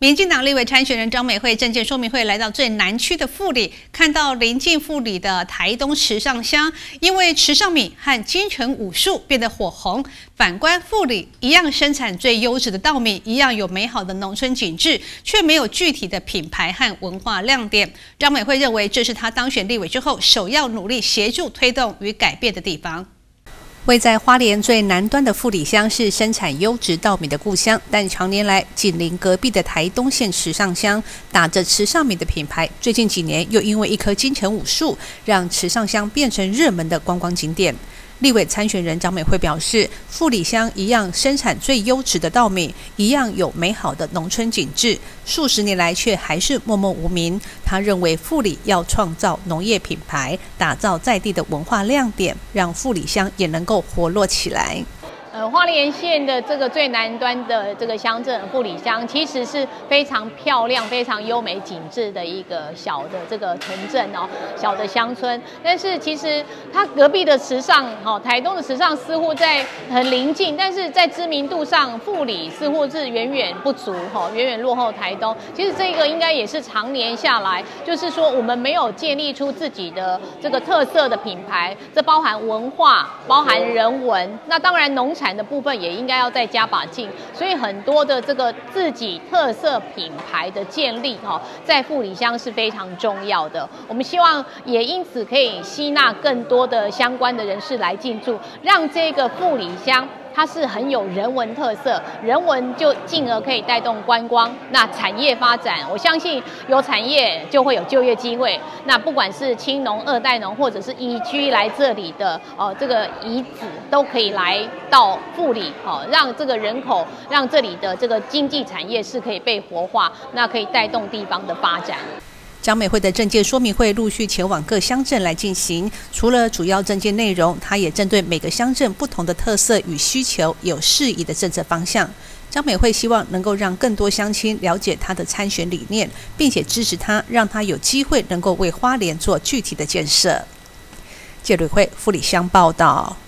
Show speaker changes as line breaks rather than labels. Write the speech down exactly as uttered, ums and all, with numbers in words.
民进党立委参选人张美慧政见说明会来到最南区的富里，看到临近富里的台东池上乡，因为池上米和金城武术变得火红。反观富里，一样生产最优质的稻米，一样有美好的农村景致，却没有具体的品牌和文化亮点。张美慧认为，这是她当选立委之后首要努力协助推动与改变的地方。 位在花莲最南端的富里乡是生产优质稻米的故乡，但常年来紧邻隔壁的台东县池上乡，打着池上米的品牌，最近几年又因为一棵金城武树，让池上乡变成热门的观光景点。 立委参选人张美慧表示，富里乡一样生产最优质的稻米，一样有美好的农村景致，数十年来却还是默默无名。他认为富里要创造农业品牌，打造在地的文化亮点，让富里乡也能够活络起来。
呃，花莲县的这个最南端的这个乡镇富里乡，其实是非常漂亮、非常优美景致的一个小的这个城镇哦，小的乡村。但是其实它隔壁的池上，哦，台东的池上似乎在很邻近，但是在知名度上，富里似乎是远远不足，哈，远远落后台东。其实这个应该也是常年下来，就是说我们没有建立出自己的这个特色的品牌，这包含文化，包含人文，那当然农产 的部分也应该要再加把劲，所以很多的这个自己特色品牌的建立，哈，在富里乡是非常重要的。我们希望也因此可以吸纳更多的相关的人士来进驻，让这个富里乡 它是很有人文特色，人文就进而可以带动观光，那产业发展，我相信有产业就会有就业机会。那不管是青农、二代农，或者是移居来这里的哦、呃，这个遗子都可以来到富里，哦，让这个人口，让这里的这个经济产业是可以被活化，那可以带动地方的发展。
张美慧的政见说明会陆续前往各乡镇来进行，除了主要政见内容，她也针对每个乡镇不同的特色与需求，有适宜的政策方向。张美慧希望能够让更多乡亲了解她的参选理念，并且支持她，让她有机会能够为花莲做具体的建设。谢瑞慧，富里乡报道。